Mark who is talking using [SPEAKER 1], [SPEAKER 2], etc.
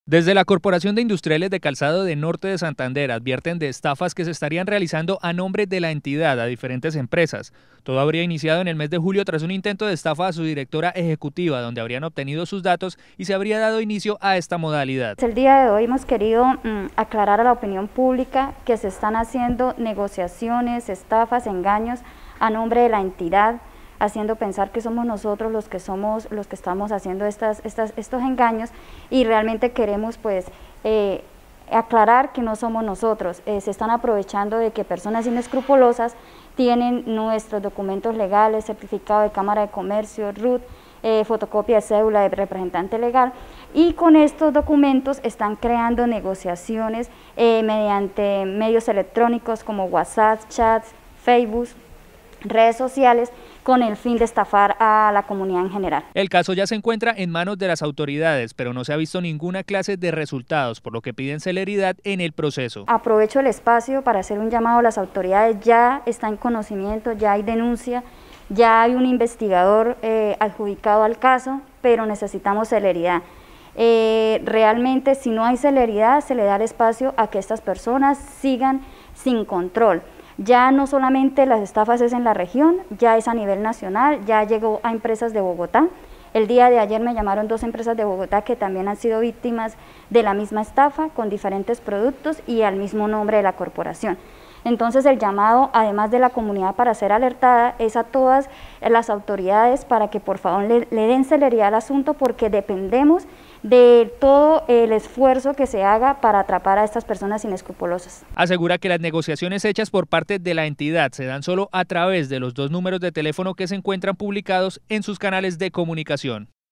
[SPEAKER 1] Desde la Corporación de Industriales de Calzado de Norte de Santander advierten de estafas que se estarían realizando a nombre de la entidad a diferentes empresas. Todo habría iniciado en el mes de julio tras un intento de estafa a su directora ejecutiva, donde habrían obtenido sus datos y se habría dado inicio a esta modalidad.
[SPEAKER 2] El día de hoy hemos querido aclarar a la opinión pública que se están haciendo negociaciones, estafas, engaños a nombre de la entidad, haciendo pensar que somos nosotros los que estamos haciendo estos engaños, y realmente queremos aclarar que no somos nosotros. Se están aprovechando de que personas inescrupulosas tienen nuestros documentos legales, certificado de Cámara de Comercio, RUT, fotocopia de cédula de representante legal, y con estos documentos están creando negociaciones mediante medios electrónicos como WhatsApp, chats, Facebook, redes sociales, con el fin de estafar a la comunidad en general.
[SPEAKER 1] El caso ya se encuentra en manos de las autoridades, pero no se ha visto ninguna clase de resultados, por lo que piden celeridad en el proceso.
[SPEAKER 2] Aprovecho el espacio para hacer un llamado a las autoridades. Ya está en conocimiento, ya hay denuncia, ya hay un investigador adjudicado al caso, pero necesitamos celeridad. Realmente, si no hay celeridad, se le da el espacio a que estas personas sigan sin control. Ya no solamente las estafas es en la región, ya es a nivel nacional, ya llegó a empresas de Bogotá. El día de ayer me llamaron 2 empresas de Bogotá que también han sido víctimas de la misma estafa, con diferentes productos y al mismo nombre de la corporación. Entonces el llamado, además de la comunidad para ser alertada, es a todas las autoridades para que por favor le den celeridad al asunto, porque dependemos de todo el esfuerzo que se haga para atrapar a estas personas inescrupulosas.
[SPEAKER 1] Asegura que las negociaciones hechas por parte de la entidad se dan solo a través de los 2 números de teléfono que se encuentran publicados en sus canales de comunicación.